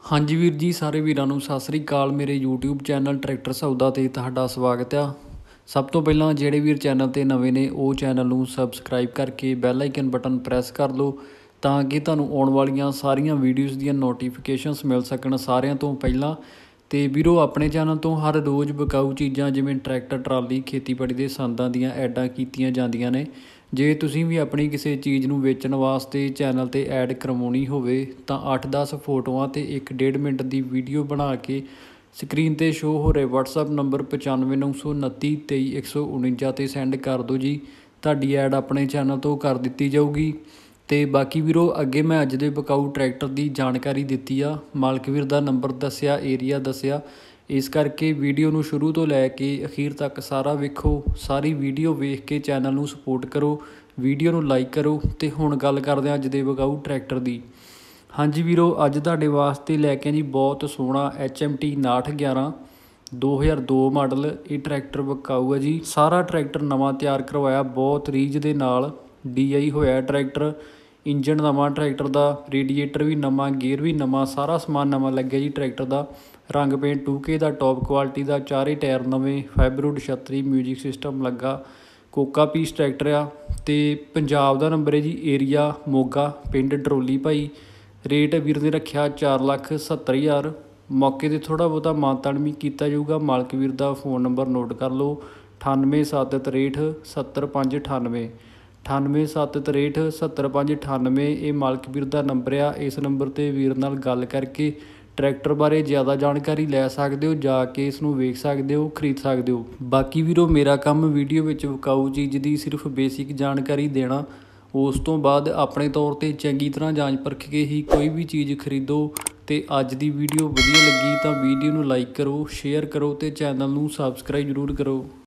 हाँ जी वीर जी, सारे ਵੀਰਾਂ ਨੂੰ ਸਤਿ ਸ੍ਰੀ ਅਕਾਲ। ਮੇਰੇ YouTube ਚੈਨਲ ਟਰੈਕਟਰ ਸੌਦਾ ਤੇ ਤੁਹਾਡਾ ਸਵਾਗਤ ਆ। ਸਭ ਤੋਂ ਪਹਿਲਾਂ ਜਿਹੜੇ ਵੀਰ ਚੈਨਲ ਤੇ ਨਵੇਂ ਨੇ ਉਹ ਚੈਨਲ ਨੂੰ ਸਬਸਕ੍ਰਾਈਬ ਕਰਕੇ ਬੈਲ ਆਈਕਨ ਬਟਨ ਪ੍ਰੈਸ ਕਰ ਲਓ ਤਾਂ ਕਿ ਤੁਹਾਨੂੰ ਆਉਣ ਵਾਲੀਆਂ ਸਾਰੀਆਂ ਵੀਡੀਓਜ਼ ਦੀਆਂ ਨੋਟੀਫਿਕੇਸ਼ਨਸ ਮਿਲ ਸਕਣ ਸਾਰਿਆਂ ਤੋਂ ਪਹਿਲਾਂ। ਤੇ ਵੀਰੋ ਆਪਣੇ ਚੈਨਲ ਤੋਂ ਹਰ ਰੋਜ਼ ਵਿਕਾਊ ਚੀਜ਼ਾਂ ਜਿਵੇਂ ਟਰੈਕਟਰ, ਟਰਾਲੀ, ਖੇਤੀਬਾੜੀ ਦੇ ਸੰਦਾਂ ਦੀਆਂ ਐਡਾਂ ਕੀਤੀਆਂ ਜਾਂਦੀਆਂ ਨੇ। ਜੇ ਤੁਸੀਂ ਵੀ ਆਪਣੀ ਕਿਸੇ ਚੀਜ਼ ਨੂੰ ਵੇਚਣ ਵਾਸਤੇ ਚੈਨਲ ਤੇ ਐਡ ਕਰਵਾਉਣੀ ਹੋਵੇ ਤਾਂ 8-10 ਫੋਟੋਆਂ ਤੇ 1-1.5 ਮਿੰਟ ਦੀ ਵੀਡੀਓ ਬਣਾ ਕੇ ਸਕਰੀਨ ਤੇ ਸ਼ੋ ਹੋ ਰਹੇ WhatsApp ਨੰਬਰ 9599293149 ਤੇ ਸੈਂਡ ਕਰ ਦਿਓ ਜੀ। ਤੁਹਾਡੀ ਐਡ ਆਪਣੇ ਚੈਨਲ ਤੋਂ ਕਰ ਦਿੱਤੀ ਜਾਊਗੀ। ਤੇ ਬਾਕੀ ਵੀਰੋ ਅੱਗੇ ਮੈਂ ਅੱਜ ਦੇ ਵਿਕਾਊ ਟਰੈਕਟਰ ਦੀ ਜਾਣਕਾਰੀ ਦਿੱਤੀ ਆ, ਮਾਲਕ ਵੀਰ ਦਾ ਨੰਬਰ ਦੱਸਿਆ, ਏਰੀਆ ਦੱਸਿਆ। ਇਸ ਕਰਕੇ ਵੀਡੀਓ ਨੂੰ ਸ਼ੁਰੂ ਤੋਂ ਲੈ ਕੇ ਅਖੀਰ ਤੱਕ ਸਾਰਾ ਵੇਖੋ। ਸਾਰੀ ਵੀਡੀਓ ਵੇਖ ਕੇ ਚੈਨਲ ਨੂੰ ਸਪੋਰਟ ਕਰੋ, ਵੀਡੀਓ ਨੂੰ ਲਾਈਕ ਕਰੋ। ਤੇ ਹੁਣ ਗੱਲ ਕਰਦੇ ਹਾਂ ਅੱਜ ਦੇ ਵਿਕਾਊ ਟਰੈਕਟਰ ਦੀ। ਹਾਂਜੀ ਵੀਰੋ, ਅੱਜ ਤੁਹਾਡੇ ਵਾਸਤੇ ਲੈ ਕੇ ਜੀ ਬਹੁਤ ਸੋਹਣਾ HMT 5911 2002 ਮਾਡਲ। ਇਹ ਟਰੈਕਟਰ ਵਿਕਾਊ ਹੈ ਜੀ। ਸਾਰਾ ਟਰੈਕਟਰ ਨਵਾਂ ਤਿਆਰ ਕਰਵਾਇਆ, ਬਹੁਤ ਰੀਝ ਦੇ ਨਾਲ DI ਹੋਇਆ ਟਰੈਕਟਰ। ਇੰਜਣ ਨਵਾਂ ਟਰੈਕਟਰ ਦਾ, ਰੇਡੀਏਟਰ ਵੀ ਨਵਾਂ, ਗੇਅਰ ਵੀ ਨਵਾਂ, ਸਾਰਾ ਸਮਾਨ ਨਵਾਂ ਲੱਗਿਆ ਜੀ ਟਰੈਕਟਰ ਦਾ। ਰੰਗ ਪੇਂਟ 2K ਦਾ ਟੌਪ ਕੁਆਲਿਟੀ ਦਾ, ਚਾਰੇ ਟਾਇਰ ਨਵੇਂ, ਫਾਈਬਰਵੁੱਡ 36, ਮਿਊजिक ਸਿਸਟਮ ਲੱਗਾ, ਕੋਕਾ ਪੀਸ ਟਰੈਕਟਰ ਆ। ਤੇ ਪੰਜਾਬ ਦਾ ਨੰਬਰ ਹੈ ਜੀ, ਏਰੀਆ ਮੋਗਾ, ਪਿੰਡ ਡਰੋਲੀ ਭਾਈ। ਰੇਟ ਵੀਰ ਨੇ ਰੱਖਿਆ 4,70,000। ਮੌਕੇ 'ਤੇ ਥੋੜ੍ਹਾ ਬਹੁਤਾ ਮਾਨਤਾਨ ਵੀ ਕੀਤਾ ਜਾਊਗਾ। ਮਾਲਕ ਵੀਰ ਦਾ ਫ਼ੋਨ ਨੰਬਰ ਨੋਟ ਕਰ ਲਓ 9873 70598, 9873 70598। ਇਹ ਮਾਲਕ ਵੀਰ ਦਾ ਨੰਬਰ ਆ। ਇਸ ਨੰਬਰ 'ਤੇ ਵੀਰ ਨਾਲ ਗੱਲ ਕਰਕੇ ਟਰੈਕਟਰ ਬਾਰੇ ਜ਼ਿਆਦਾ ਜਾਣਕਾਰੀ ਲੈ ਸਕਦੇ ਹੋ, ਜਾ ਕੇ ਇਸ ਨੂੰ ਵੇਖ ਸਕਦੇ ਹੋ, ਖਰੀਦ ਸਕਦੇ ਹੋ। ਬਾਕੀ ਵੀਰੋ ਮੇਰਾ ਕੰਮ ਵੀਡੀਓ ਵਿੱਚ ਵਿਕਾਊ ਚੀਜ਼ ਦੀ ਸਿਰਫ ਬੇਸਿਕ ਜਾਣਕਾਰੀ ਦੇਣਾ। ਉਸ ਤੋਂ ਬਾਅਦ ਆਪਣੇ ਤੌਰ 'ਤੇ ਚੰਗੀ ਤਰ੍ਹਾਂ ਜਾਂਚ ਪਰਖ ਕੇ ਹੀ ਕੋਈ ਵੀ ਚੀਜ਼ ਖਰੀਦੋ। ਤੇ ਅੱਜ ਦੀ ਵੀਡੀਓ ਵਧੀਆ ਲੱਗੀ ਤਾਂ ਵੀਡੀਓ ਨੂੰ ਲਾਈਕ ਕਰੋ, ਸ਼ੇਅਰ ਕਰੋ ਤੇ ਚੈਨਲ ਨੂੰ ਸਬਸਕ੍ਰਾਈਬ ਜ਼ਰੂਰ ਕਰੋ।